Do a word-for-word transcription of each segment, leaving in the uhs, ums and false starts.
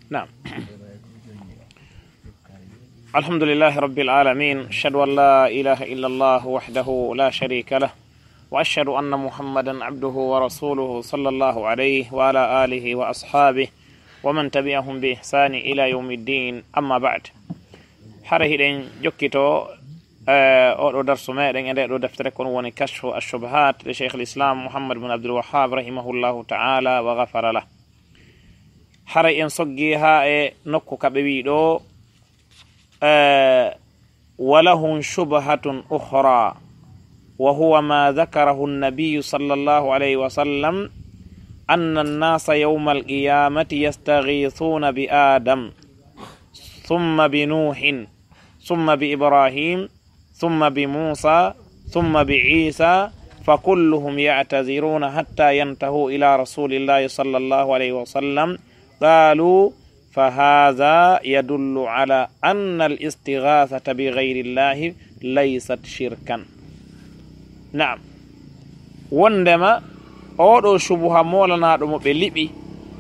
نعم. الحمد لله رب العالمين، أشهد أن لا إله إلا الله وحده لا شريك له، وأشهد أن محمدا عبده ورسوله صلى الله عليه وعلى آله وأصحابه ومن تبعهم بإحسان إلى يوم الدين. أما بعد، حره جكتو أو درس ما دين دفتركم وني كشف الشبهات لشيخ الإسلام محمد بن عبد الوهاب رحمه الله تعالى وغفر له. حره إن صجيها نكو كبيدو ولهم شبهة أخرى، وهو ما ذكره النبي صلى الله عليه وسلم أن الناس يوم القيامة يستغيثون بآدم ثم بنوح ثم بإبراهيم ثم بموسى ثم بعيسى، فكلهم يعتذرون حتى ينتهوا إلى رسول الله صلى الله عليه وسلم. قالوا فهذا يدل على أن الاستغاثة بغير الله ليست شركا. نعم. وندما أودو شبهة مولانا دمو بليبي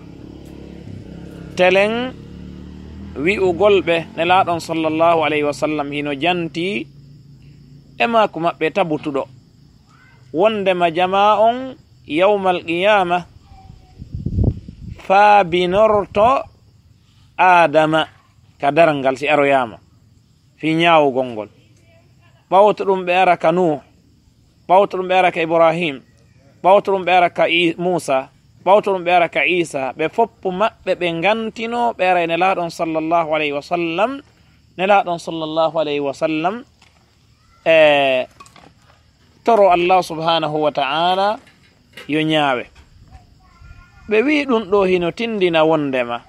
تلن وي أقلبه نلاتون صلى الله عليه وسلم هنو جانتي إما كما بيتابوتو دو. وندما جماعون يوم القيامة فابنرتو آدم كدرنغال سي أروياما في نياو غونغول باوترم بيرك نوح باوترم بيرك إبراهيم باوترم بيرك موسى باوترم بيرك عيسى بفوب ما ببنغانتينو بيري نلادون صلى الله عليه وسلم نلادون صلى الله عليه وسلم اه ترو الله سبحانه وتعالى ينياوي بوي دون دو هينو تندنا وندما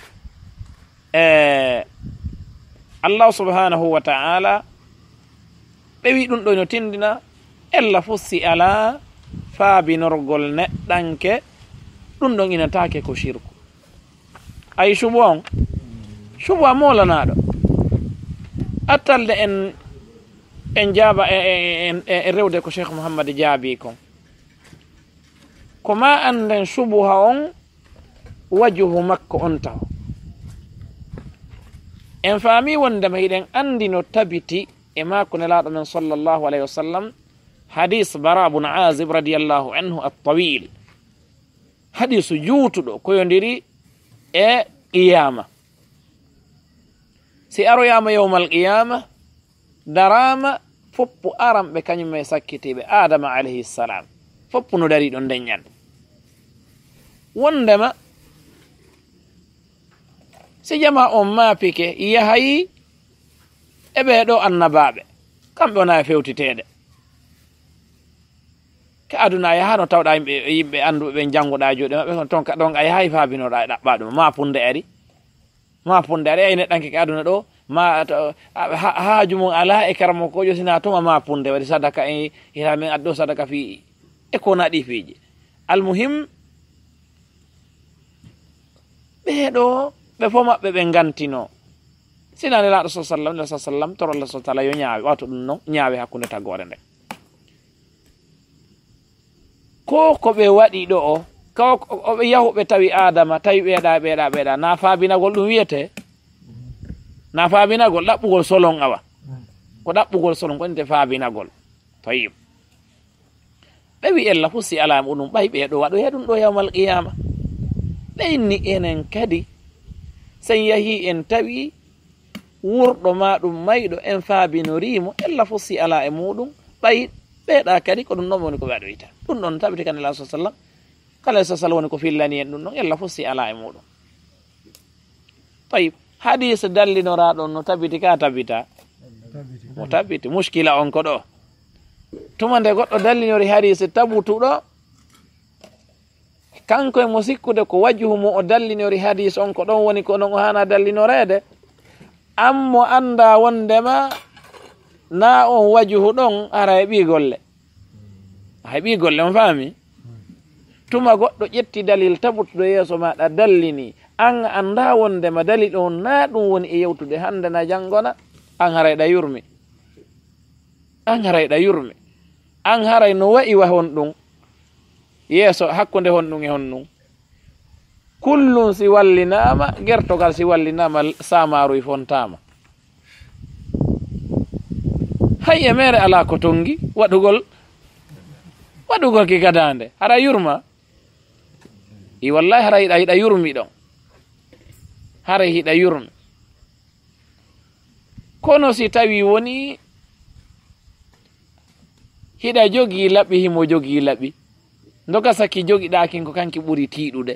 Eh, Allah subhanahu wa ta'ala ɓewi ɗum ɗo no tindina ella fussi ala faabinorgol neɗɗanke ɗum ɗon inatake ko shirku. Ay shubu on shubu a molanaɗo attalde en en jaaba e e rewde ko Cheikh Muhammad jaabi kon ko ma anden shubuha on wajuhu makko on taw en faami wondema hiɗen andi no tabiti e mako nelaɗo men sallllahu alayhi wa sallam hadis bara bun azib radiallahu anhu attawil, hadisu juutuɗo koyodiri e qiyama. si aroyama yawmal qiyama darama foppu aramɓe kañume sakkitiɓe adama alayhi salam foppu no dari ɗon deññan. wondema si jama on maapike yahayi e ɓeeɗo annabaɓe kamɓe wona e fewtitede ke aduna yahano tawɗa yimɓe yimɓe anduɓe ɓe janngoɗa juuɗe maɓɓe ton ka ɗon a yahayi faabinoɗa e ɗaɓɓa ɗum ma punde ari ma punde ari ay neɗɗanke ke aduna ɗo ma haaju mum ala e karamo kojo sina tuma ma punde waɗi sadaka e hita min addo sadaka fi e kona ɗi fiiji. almuhim ɓeeɗo ɓe fo maɓɓe ɓe ngantino sina nelaɗo sa sallam nela sa sallam toro allah subahana taala yo ñaawi wato ɗum noon ñaawi hakkunde taggore nde ko ko ɓe waɗi ɗo o ko oɓe yahuɓe tawi adama tawi ɓeeɗa ɓeeɗa ɓeeɗa na faabinagol ɗum wiyete na faabinagol ɗaɓɓugol solon awa ko ɗaɓɓugol solon ko nte faabinagol tayib ɓe wi ella fu si ala muɗum ɓay ɓeeɗo waɗo heɗum ɗo yawmal qiyama ɓeyni enen kadi sen yahi en tawi wurɗo ma ɗum mayɗo en faabinorimo ella fo si ala e muɗum ɓayi ɓeeɗa kadi ko ɗum ɗon woni ko ɓe aɗoyta ɗum ɗon tabiti kan nela sa sallam kala sa sallam woni ko fillani en ɗum ɗon ella fo si ala e muɗum. tayib hadis dallinoraɗon no tabiti ka tabita mo tabiti muskila on ko ɗo tuma nde goɗɗo dallinori hadis tabutuɗo kanko e mo sikkude ko wajjuhu mo o dallinori hadis on ko ɗon woni ko non o hana dallinorede ammo anda wondema na on wajjuhu ɗon ara e ɓi golle hay ɓi golle on faami tuma goɗɗo ƴetti dalil tabutuɗo yeeso maɗa dallini an anda wondema dalil on na ɗum woni e yewtude hande na janngona an harayɗa yurmi an harayɗa yurmi an haray no wa'i wa hon ɗum yeeso hakkunde hon ɗum e hon ɗum kullum si wallinama gertogal si wallinama samaruy fontama hayya mere ala ko tongi waɗugol waɗugol ki gadande hara yurma i wallahi hara hiɗa hiɗa yurmi ɗon hara hiɗa yurmi kono si tawi woni hiɗa jogi laɓi himo jogi laɓi ndoga saki jogiɗakin ko kanki ɓuri tiiɗude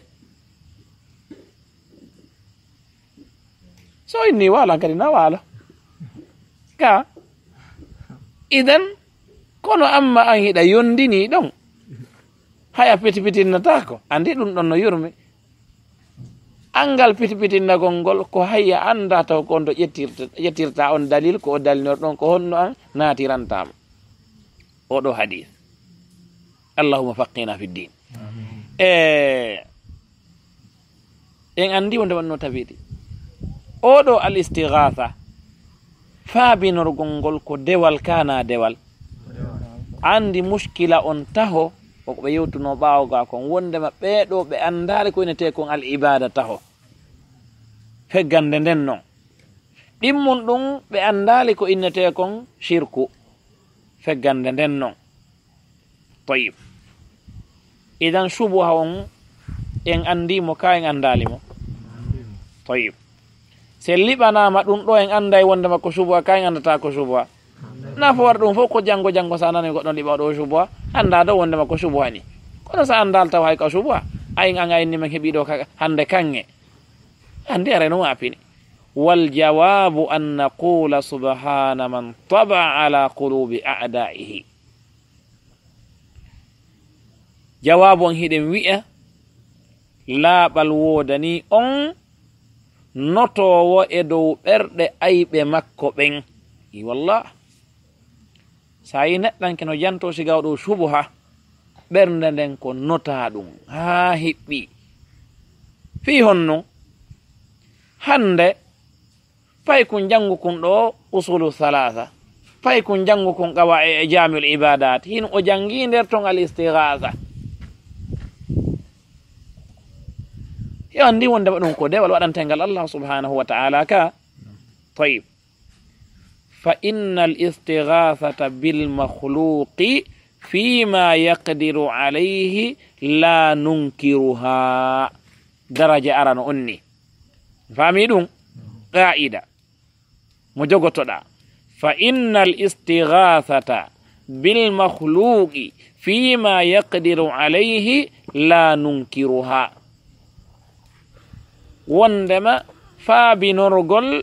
so inni wala kadi na wala ka idan kono amma an hiɗa yondini ɗon haya pitipitinnatako andi ɗum ɗon no yurmi angal pitipitinnagol ngol ko hayya anda taw ko on ɗo ƴettirta ƴettirta on dalil ko o dalinor ɗon ko honno an natirantama oɗo hadith allahuma faqina fi din e en andi wonde wanno tawiɗi oɗo al istighatha faabinorgol ngol ko dewal kana dewal andi muskila on taho koko ɓe yewtuno ɓawoga kon wondema ɓeɗo ɓe andari ko inete kon al ibada taho feggande nden noon ɗimmum ɗum ɓe andali ko innete kon shirku feggande nden noon tayib idan subuha on en andimo ka en andalimo tayib se liɓanama ɗum ɗo en anday wondema ko subuha ka en andata ko subuha nafowar ɗum fof ko janggo janggo sa nani goɗɗo liɓa ɗo subuha anda ɗo wondema ko subuha ni kono sa andal taw hay ka subuha ayin an ayinni men heeɓi ɗo hande kange andi are no wapini wal jawabu an naqula subhana man taba ala qulubi a'daihi jawabu on hiɗen wi'a laaɓal wodani on notowo e dow ɓerɗe ayɓe makko ɓen i wallah sa yi neɗɗanke no janto sigaw ɗo subuha ɓernde nden ko nota ɗum ha hiɓɓi fi honno hande fay kun jangu kun ɗo usulu thalatha fay kun jangu kun qawa e jamiul ibadat hin o jangi nder ton al istighatha yo andi wondema ɗum ko dewal waɗantengal allah subhanahu wa ta'ala ka tayib fa inna al istighathata bil makhluqi fima yaqdiru alayhi la nunkiruha daraja arano onni fami ɗum qa'ida mo jogotoɗa fa inna al istighathata bil makhluqi fima yaqdiru alayhi la nunkiruha wondema faabinorgol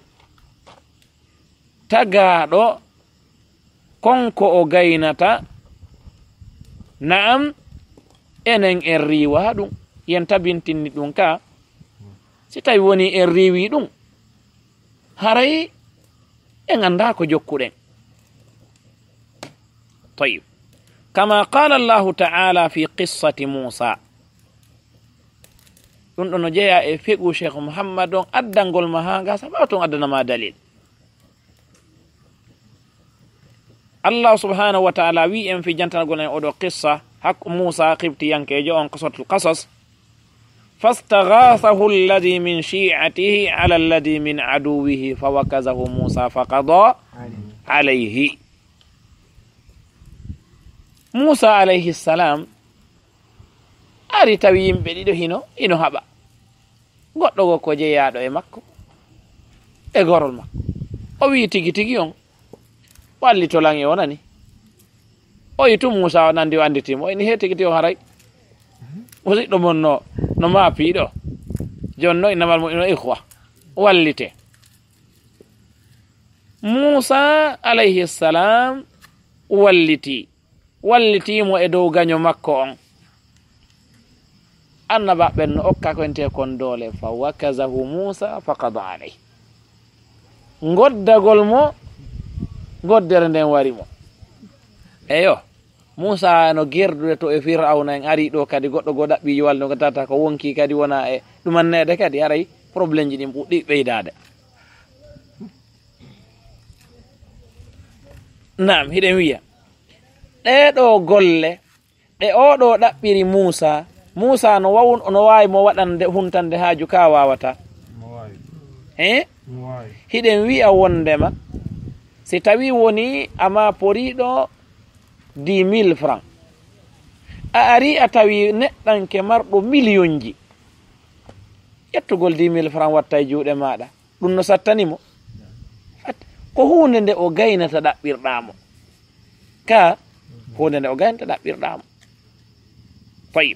tagaɗo konko o gaynata na'am enen en riwa ɗum yen tabintinni ɗum ka si tawi woni en riwi ɗum haray en anda ko jokkuɗen tayib kama qala allahu ta'ala fi qissati musa ɗum ɗo no jeeya e feɓu cheikh mouhammad on addangol ma ha ga sabaw ton addanama dalil allah subhanahu wa ta'ala wi en fi jantanagol en oɗo qissa hakko musa qibtiyankejo on qasatul qasas fastaghathahu alladi min shi'atihi ala alladi min aduwihi fawakazahu musa faqada alayhi musa alayhi salam ari tawi yimɓe ɗiɗo hino ino haɓa goɗɗo go ko jeeyaɗo e makko e gorol makko o wi tigi tigi on walli to lange o nani o yitu musa o nandi o anditimo ini he tigi tigi o haray o siɗɗo mon no no maapiɗo jonno innamal mo ino ihwa wallite musa alayhi salam walliti wallitimo e dow gaño makko on annaba ɓen no okka ko ente kon doole fa wakazahu musa faqada alayh goddagol mo goddere nden wari mo eyo musa no gerdude to e fir'auna en ari ɗo kadi goɗɗo go ɗaɓɓi yowal no tata ko wonki kadi wona e ɗumannede kadi aray probléme ji ɗin ɓuɗɗi ɓeydade nam hiɗen wiya ɗeɗo golle ɗe oɗo ɗaɓɓiri musa Musa no wawun no wawi mo waɗande huntande haaju ka wawata e hiɗen wi'a wondema si tawi woni ama poriɗo dix mille francs a ari a tawi neɗɗanke marɗo million ji ƴettugol dix mille francs watta e juuɗe maɗa ɗum no sattanimo ko hunde nde o gaynata ɗaɓɓirɗamo ka hunde nde o gaynata ɗaɓɓirɗamo fayi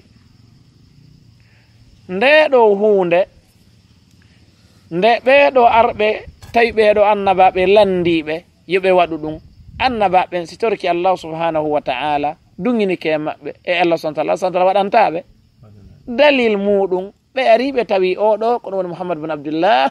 nde ɗo hunde nde ɓeɗo arɓe tawi ɓeɗo annabaɓe landiɓe yoɓe waɗu ɗum annabaɓen si torki Allah subhanahu wa ta'ala duginike maɓɓe e Allah subhanahu wa ta'ala Allah subhanahu wa ta'ala waɗantaɓe dalil muɗum ɓe ariɓe tawi oɗo ko ɗum woni Muhammad bin Abdullah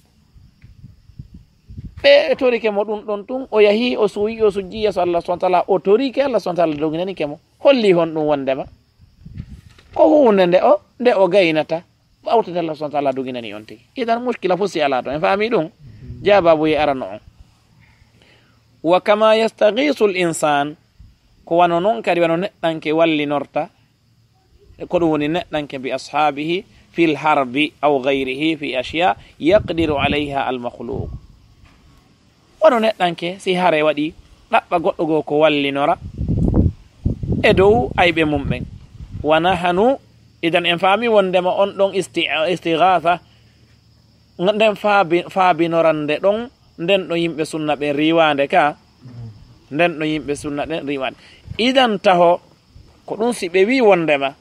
ɓe torike mo ɗum ɗon tun o yahi o suyi o sujji yeso Allah subhanahu wa ta'ala o torike Allah subhanahu wa ta'ala doginanike mo holli hon ɗum wondema ko hunde nde o nde o gaynata ɓawtade Allah subhanahu wa ta'ala doginani on tigi idan muskila fof si ala to en faami ɗum jababu ye arano on wa kama yastaghisu l insan ko wano noon kadi wano neɗɗanke wallinorta ko ɗum woni neɗɗanke bi ashabihi fi l harbi aw gayrihi fi ashya yaqdiru alayha al makhluq wano neɗɗanke si hare waɗi ɗaɓɓa goɗɗo goo ko wallinora e dow ayɓe mum ɓen wa nahanu idan en faami wondema on ɗon istighatha nden faabinorande ɗon nden ɗo yimɓe sunna ɓe riwande ka nden ɗo yimɓe sunna ɗen riwande idan taho ko ɗum si ɓe wi wondema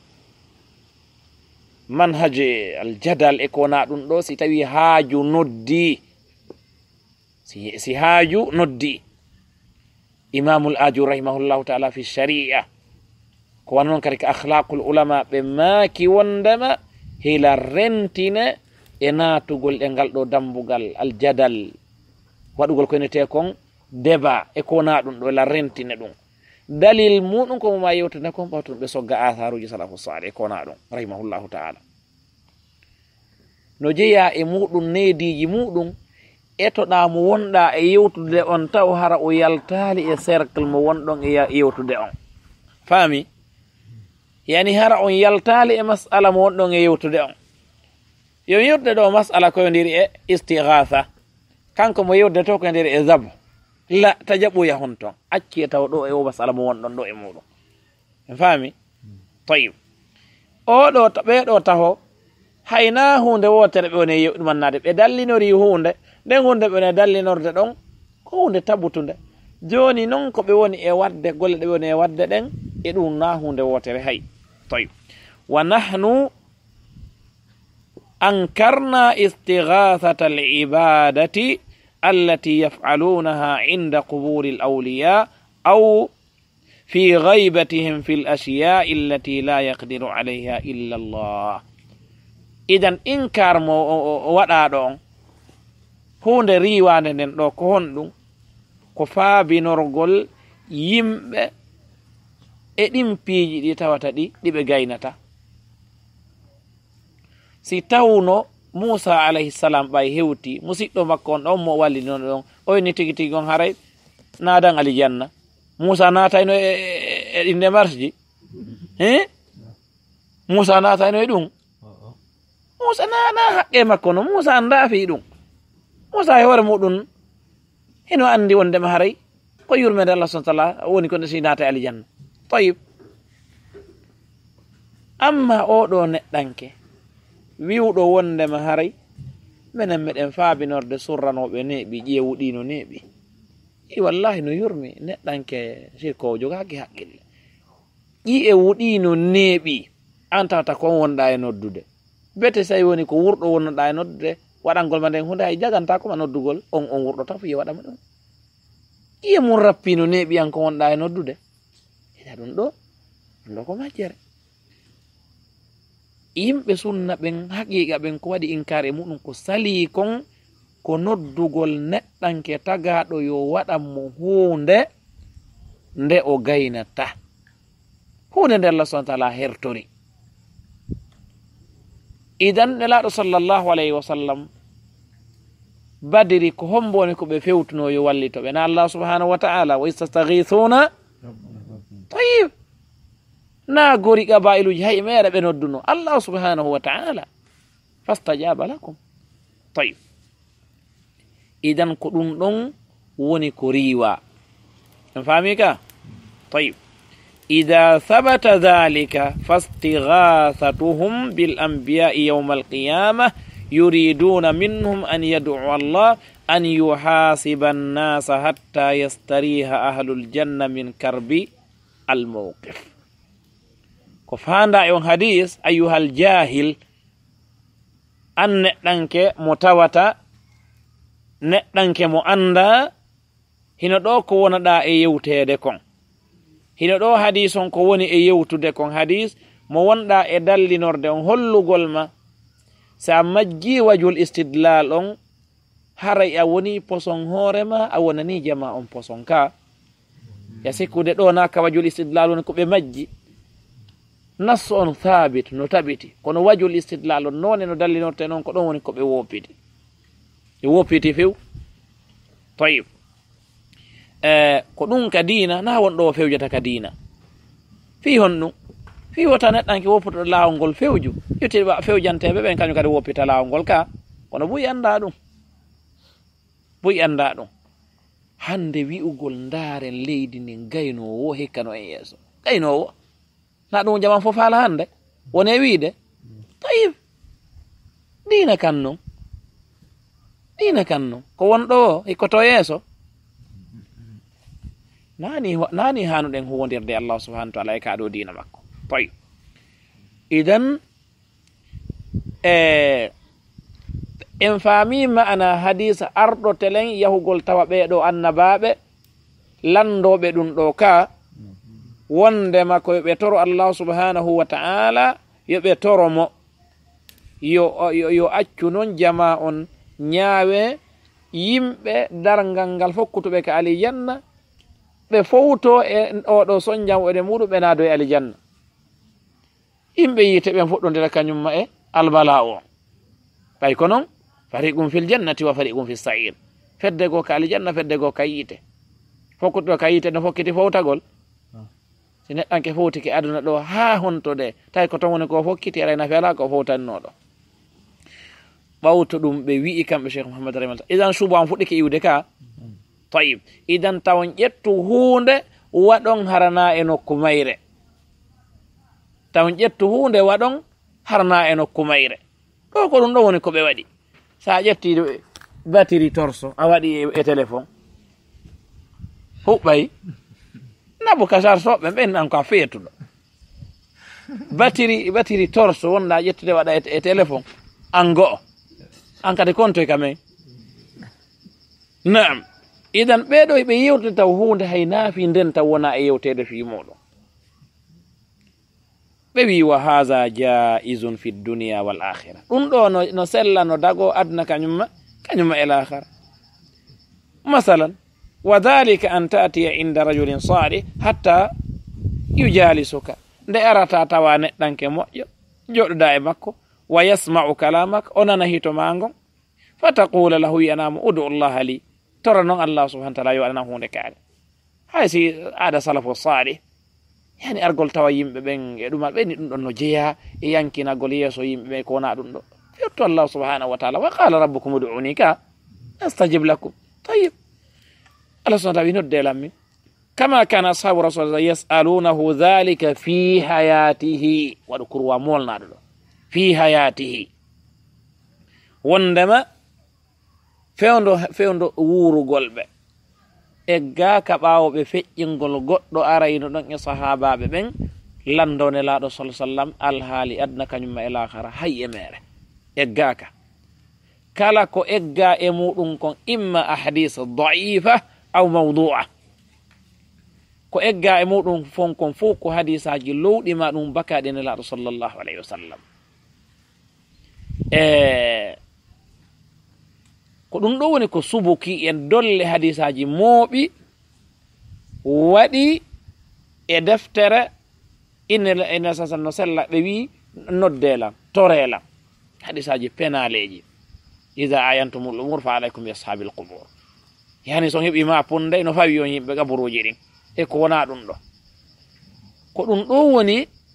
manhaje aljadal e kona ɗum ɗo si tawi haaju noddi si, si haaju noddi imamul aju rahimahullahu taala fi sharia ko wan noon kadi ko akhlaqul ulama ɓe maaki wondema hila rentine e naatugol e ngal ɗo dambugal aljadal waɗugol ko enete kon débat e kona ɗum ɗo la rentine ɗum dalil muɗum ko moma yewtane kon ɓawton ɓe sogga atharuji salafu salih e kona ɗum rahimahullahu taala no jeeya e muɗum neediji muɗum etoɗa mo wonɗa e yewtude on taw hara o yaltali e cercle mo wonɗon e yewtude on faami yani hara on yaltali e masala mo wonɗon e yewtude on yo yewtude ɗo masala koyodiri e istighatha kanko mo yewtude to koyodiri e zabo la ta jaɓoya hon ton acci e taw ɗo e o masala mo wonɗon ɗo e muɗum en faami tayib oɗo ɓeɗo taho hayna hunde wotere ɓe woni yewɗumannade ɓe dallinori hunde nden hunde ɓe woni dallinorde ɗon ko hunde tabutunde joni noon ko ɓe woni e wadde golle ɗe ɓe woni e wadde ɗen e ɗum na hunde wotere hay tayib wa nahnu ankarna istighathata al ibadati allati yaf'alunaha inda quburi al awliya aw fi ghaybatihim fi al ashya'i allati la yaqdiru alayha illa Allah idan inkar mo waɗa ɗon hunde riwande nden ɗo ko honɗum ko faabinorgol yimɓe e ɗin piiji ɗi tawata ɗi ɗiɓe gaynata si tawno Musa alayhi salam ɓay hewti musidɗo makko on ɗon mo walli noon ɗon oyni tigi tigi on haray nadan alijanna Musa natayno e ɗi démarche ji e Musa natayno e ɗum Musa nana haqqe makko no Musa andaafi ɗum Musa e hoore muɗum hino andi wondema haray ko yurmede Allah subhanahu wa ta'ala woni ko si naata e alijanna tayib amma oɗo neɗɗanke wiwɗo wondema haray minen meɗen faabinorde surranoɓe neeɓi ƴeewuɗino neeɓi i wallahi no yurmi neɗɗanke sirko jogaki haqqille ƴi e wuɗino neeɓi an tawata kon wonɗa e noddude bete sawi woni ko wurɗo wonnoɗa e noddude waɗangol ma nden hunde hay jaganta koma noddugol on on wurɗo tan fiye waɗama ɗum ƴiye mum rappino neeɓi an ko wonɗa e noddude ina ɗum ɗo ɗum ɗo ko majjere yimɓe sunna ɓen haqiqa ɓen ko waɗi inkar e muɗum ko sali kon ko noddugol neɗɗanke tagaɗo yo waɗanmo hunde nde o gaynata hunde nde Allah subhanahu wa ta'ala hertori idan nelaɗo sallllahu alayhi wa sallam badiri ko homboni ko ɓe fewtuno yo wallitoɓe na Allah subhanahu wa ta'ala wa istastaghithuna tayib na gori qabailuji hay meere ɓe nodduno Allah subhanahu wa ta'ala fastajaba lakum. Tayib, idan ko ɗum ɗon woni ko riwa en faami ka. Tayib, إذا ثبت ذلك فاستغاثتهم بالأنبياء يوم القيامة يريدون منهم أن يدعو الله أن يحاسب الناس حتى يستريح أهل الجنة من كرب الموقف. كفان دعيون حديث أيها الجاهل أن نتنك متوتا نتنك مؤندا هنا دوكو وندا إيوتي دكون hino ɗo hadis on ko woni e yewtude kon hadis mo wonɗa e dallinorde on hollugol ma sa majji wajul istidlal on haray a woni poson hoorema a wonani jama on poson ka ya sikkude ɗo na ka wajul istidlal on ko ɓe majji nas on thabit no tabiti kono wajul istidlal on noone no dallinorte noon ko ɗon woni ko ɓe woppiti ɓe woppiti few. Tayib, Eh, ko ɗum ka diina na wonɗo o fewjata ka diina fi hon ɗum fi wota neɗɗanke wopputoɗo laawol ngol fewju yetti fewjanteɓe ɓen kañum kadi woppita laawol ngol ka kono buy annda ɗum buy annda ɗum hande wi'ugol ndaaren leydi ndin gaynowo hekkano e yeeso gaynowo na ɗum jaman fof haala hande wone wiide. Tayib, diina kan non diina kan non ko wonɗo o hikkoto yeeso nani nani hanuɗen huwondirde Allah subhanahu wa ta'ala e kaɗo dina makko. Tayib, idan e en faamima ana hadisa arɗo telen yahugol tawa ɓeɗo annabaɓe landoɓe ɗum ɗo ka wondema ko yoɓe toro Allah subhanahu wa ta'ala yoɓe toro mo yo, yo, yo accu noon jama on ñaawe yimɓe dargal ngal fokkutuɓe ka alijanna ɓe fowto e oɗo sonjam ede muɗum ɓe naado e alijanna yimɓe yite ɓen fuɗɗodira kañumma e albala o ɓay ko noon fariqum fil jannati wa fariqum fis sa'ir fedde go ka alijanna fedde go ka yite fokkuto ka yite no fokkiti fowtagol si neɗɗanke fowtiki aduna ɗo ha hontode tawi ko ton woni ko fokkiti aɗa nafi ala ko fowtannoɗo ɓawto ɗum ɓe wi'i kamɓe Cheikh Mouhammad rahimahullah idan suba on fuɗɗiki iwde ka. Tayib, idan tawon ƴettu hunde waɗon harana e nokku mayre tawon ƴettu hunde waɗon harana e nokku mayre ɗo ko ɗum ɗo woni ko ɓe waɗi. Sa ƴetti batiri torso a waɗi e téléphone huɓɓay nabu kasar soɓɓe ɓen an ko a feetuɗo batiri batiri torso wonɗa ƴettude waɗa e téléphone an go'o an kadi kontoy kamen. Naam, idan ɓeɗo ɓe yewtide taw hunde hay naafi nden taw wona e yewtede fi muɗum ɓe wi wa haza jaizun fi dunia wal akhira ɗum ɗo no, no sella no dago adna kañumma kañumma e l'akhira. Masalan wa dhalika an ta'tiya inda rajulin salih hatta yujalisuka nde arata tawa neɗɗanke moƴƴo joɗoɗa e makko wa yasma'u kalamak o nana hito ma ngon fataqula lahu yanama udu llaha li tora noon Allah subhanahu wa ta'ala yo aɗana hunde kaare hay si aada salafu salih yani argol tawa yimɓe ɓen e ɗumal ɓeni ɗum ɗon no jeeya e yankinagol yeeso yimɓe ɓe ko wona ɗum ɗo fetto Allah subhanahu wa ta'ala wa qala rabbukum ud'uni ka astajib lakum. Tayib, Allah subhanahu wa ta'ala nodde lammi kama kana ashabu rasulillah yas'alunahu dhalika fi hayatihi waɗo kurwa molnaɗo ɗo fi hayatihi wondema fewndo fewndo wuurugol ɓe e gaaka ɓaawo ɓe feƴƴingol goɗɗo arayno ɗon e sahabaɓe ɓen landone laaɗo sala sallam alhaali adna kañumma e lahara hay e mere e gaaka kala ko egga e muɗum kon imma ahadisa daifa aw mawdu'a ko egga e muɗum fon kon fof ko hadisaji lowɗima ɗum bakaɗe ne laaɗo sallllahu alayhi wa sallam e ko ɗum ɗo woni ko subuki en dolle hadisaji mooɓi waɗi e deftere inne ene sasan no sella ɓe wi noddelam torelam hadisaji penaleji ida ayantumul umur fa alaykum bi ashabil qubur yani son heɓi ma punde no fawi on yimɓe gaburuji ɗin e ko wona ɗum ɗo ko ɗum ɗo woni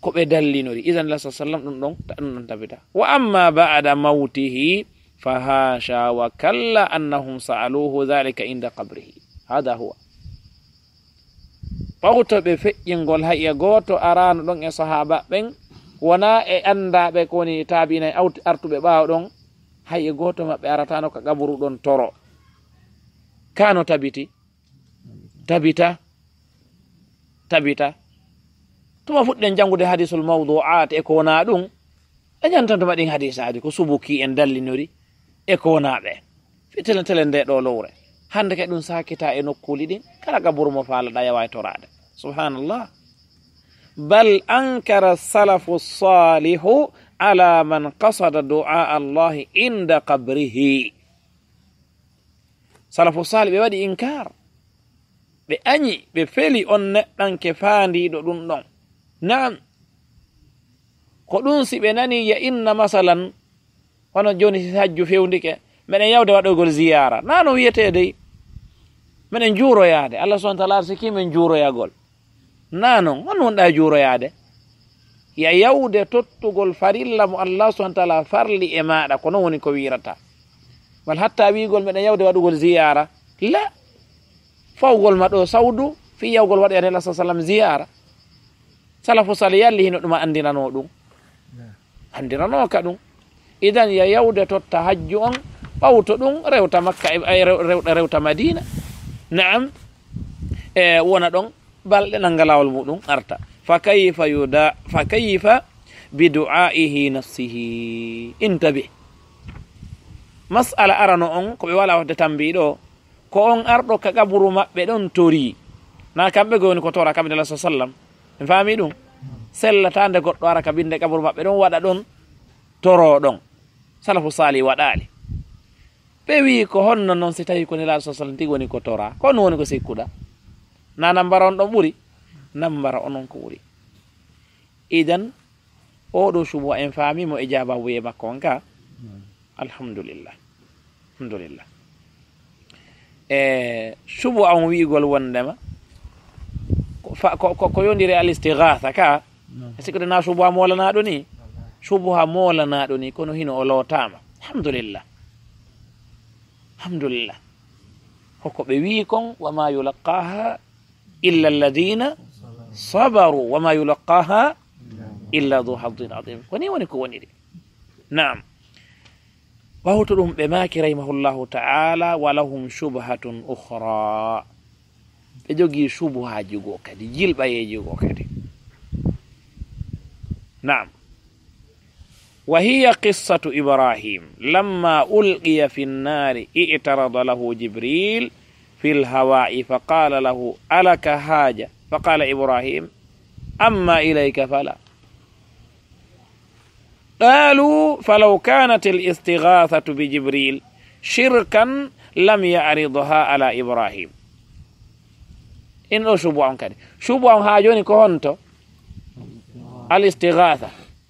ko ɓe dallinori idan la sa sallam ɗum ɗon ɗum ɗon tabita wa amma ba'da mawtihi fa hasha wa kalla annahum sa'aluhu dhalika inda qabrihi hada huwa ɓawto ɓe feƴƴingol hayya gooto arano ɗon e sahaba ɓen wona e andaɓe ko woni taabinayi artuɓe ɓaawo ɗon hayya gooto maɓɓe aratano ko qaburu ɗon toro kano tabiti tabita tabita tuma fuɗɗen janngude hadisul mawdu'at e ko wona ɗum ɓe jantantuma ɗin hadisaji ko subuki en dallinori e ko wona ɓe fitelen tele nde ɗo lowre hande ke ɗum sakita e nokkuli ɗin kala qaburu mo faalaɗa yawa e torade subhanallah bal ankara salafu salihu ala man qasada du'a allahi inda qabrihi salafu salih ɓe waɗi inkar ɓe añi ɓe feli on neɗɗanke faandiɗo ɗum ɗon naam ko ɗum si ɓe nani ya inna masalan hono joni si hajju fewndike meɗen yawde waɗogol ziyara nano wiyete dey meɗen juuroyade allah subahana taala siki men juuroyagol nanon hon wonɗa juuroyade ya yawde tottugol farilla mo allah subahana taala farli e maɗa ko non woni ko wirata wal hatta wigol meɗen yawde waɗugol ziyara la fawgol ma ɗo sawdu fi yawgol waɗe ane alah sa sallam ziyara salafu sali yalli hino ɗuma andinano ɗum andirano ka ɗum idan ya yawde totta hajju on ɓawto ɗum rewta makka e rewɗa rewta madina naam e wona ɗon balɗe nangalawol muɗum arta fa kayfa yuda fa kayfa bi du'aihi nafsihi intabi mas'ala arano on ko ɓe wala wafde tambiɗo ko on arɗo ka qaburu maɓɓe ɗon tori na kamɓe go woni ko tora kamɓe alah sa sallam en faami ɗum sellatande goɗɗo ara ka binde qaburu maɓɓe ɗon waɗa ɗon toro ɗon salafu sali waɗali ɓe wi ko honno noon si tawi ko nelaɗo sa sallam tigi woni ko tora ko no woni ko sikkuɗa na nambara on ɗon ɓuuri nambara onon ko ɓuuri idan oɗo subo en faamimo e jaba wuye makko on ka alhamdulillah alhamdulillah e subo on wiigol wondema ko ko yondiri al istighatha ka sikkude na subo ha molanaɗo ni subo ha molanaɗo ni kono hino o lootama alhamdulillah alhamdulillah hoko ɓe wi kon wama yulaqaha illa alladina sabaru wama yulaqaha illa dhu haddin adim koni woni ko woniri naam wawto ɗum ɓe maki rahimahullahu ta'ala walahum shubhatun ukhra ɓe jogii subuhaji goo kadi jilɓayeji goo kadi naam wa hiya qissatu ibrahim lamma ulqiya fi nnari i'tarada lahu jibril fi lhawa'i faqala lahu alaka haja faqala ibrahim amma ilayka fala قالوا فلو كانت الاستغاثة بجبريل شركا لم يعرضها على إبراهيم إن أو شبوعون كده شبوعون هاجوني كهونتو الاستغاثة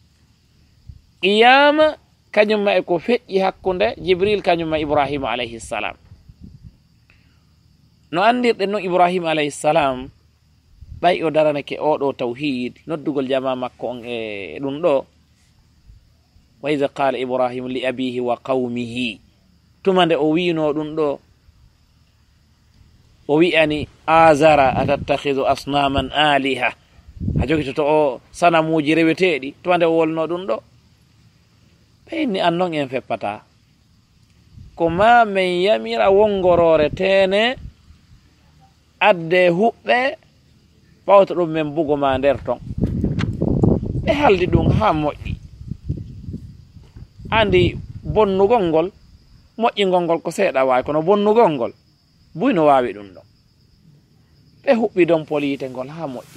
إيام كنما يكو فئ يحكونده جبريل كنما إبراهيم عليه السلام no andir ɗen no ibrahima alayhi salam ɓay o daranake oɗo tawhid noddugol jama makko on e ɗum ɗo wa iza qala ibrahimu li abihi wa qawmihi tumande o wino ɗum ɗo o wi'ani azara atattakhidhu asnaman aliha a jogito to o sanamuji reweteɗi tumande o wolno ɗum ɗo ɓeyni an non en feppata ko ma men yamira wongorore tene adde huɓɓe ɓawta ɗum men bugo ma nder ton ɓe haldi ɗum ha moƴƴi andi bonnugol ngol moƴƴingol ngol ko seeɗa wawi kono bonnugol ngol buyno wawi ɗum ɗon ɓe huɓɓi don polite ngol ha moƴƴi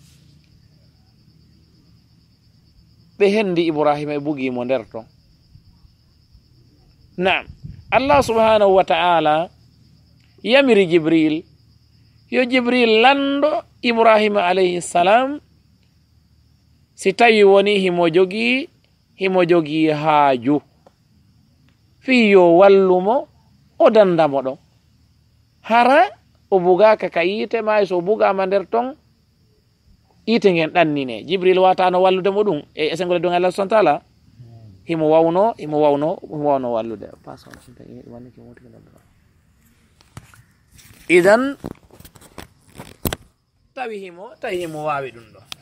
ɓe hendi ibrahima e bugimo nder ton naam allah subhanahu wa ta'ala yamiri jibril yo jibril lando ibrahima alayhi salam si tawi woni himo jogi himo jogi haaju fi yo wallumo o dandamo ɗon hara o bugaka ka yite ma so bugama nder ton ite ngen ɗannine jibril watano wallude mo ɗum e esengole ɗum allah subhanahu taala himo wawno himo wawno himo wawno wallude idan tawi himo tawi himo wawi ɗum ɗo